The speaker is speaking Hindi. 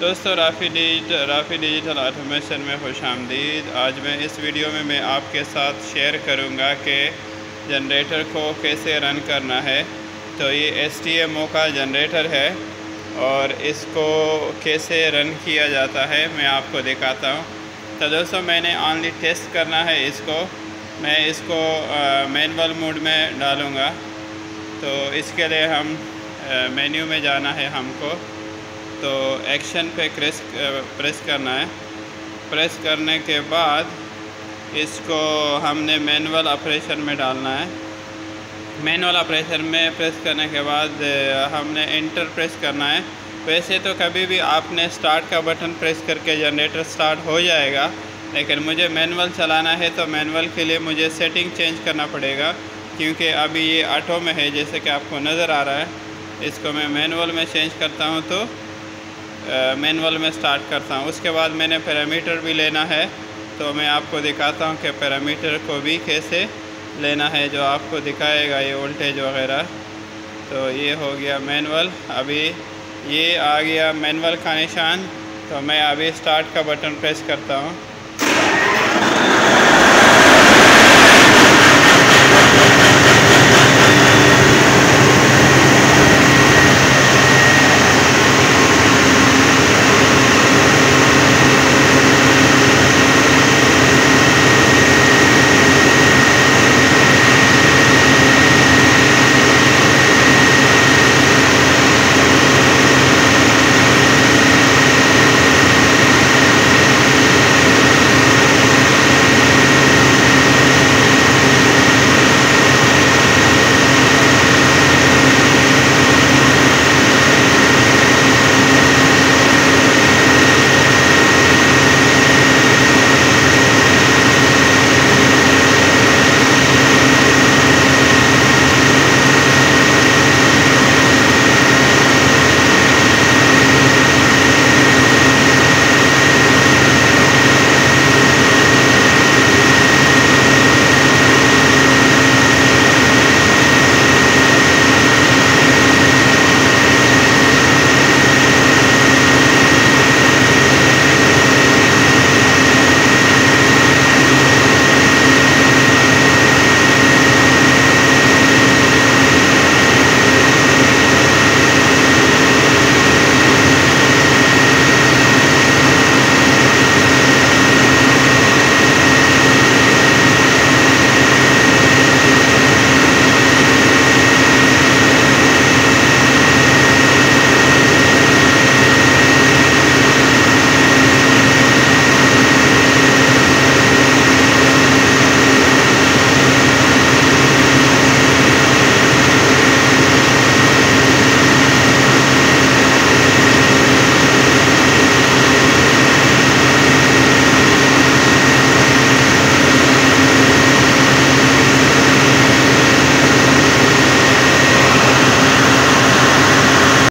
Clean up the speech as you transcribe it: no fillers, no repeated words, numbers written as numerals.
दोस्तों राफ़ी डिजिटल ऑटोमेशन में खुशामदीद। आज मैं इस वीडियो में मैं आपके साथ शेयर करूंगा कि जनरेटर को कैसे रन करना है। तो ये STMO का जनरेटर है और इसको कैसे रन किया जाता है मैं आपको दिखाता हूँ। तो दोस्तों मैंने ओनली टेस्ट करना है इसको, मैं इसको मैनुअल मोड में डालूँगा। तो इसके लिए हम मेन्यू में जाना है हमको, तो एक्शन पे प्रेस करना है। प्रेस करने के बाद इसको हमने मैनुअल ऑपरेशन में डालना है। मैनुअल ऑपरेशन में प्रेस करने के बाद हमने इंटर प्रेस करना है। वैसे तो कभी भी आपने स्टार्ट का बटन प्रेस करके जनरेटर स्टार्ट हो जाएगा, लेकिन मुझे मैनुअल चलाना है तो मैनुअल के लिए मुझे सेटिंग चेंज करना पड़ेगा, क्योंकि अभी ये ऑटो में है जैसे कि आपको नज़र आ रहा है। इसको मैं मैनुअल में चेंज करता हूँ तो मैनुअल में स्टार्ट करता हूँ। उसके बाद मैंने पैरामीटर भी लेना है, तो मैं आपको दिखाता हूँ कि पैरामीटर को भी कैसे लेना है, जो आपको दिखाएगा ये वोल्टेज वगैरह। तो ये हो गया मैनुअल, अभी ये आ गया मैनुअल का निशान। तो मैं अभी स्टार्ट का बटन प्रेस करता हूँ।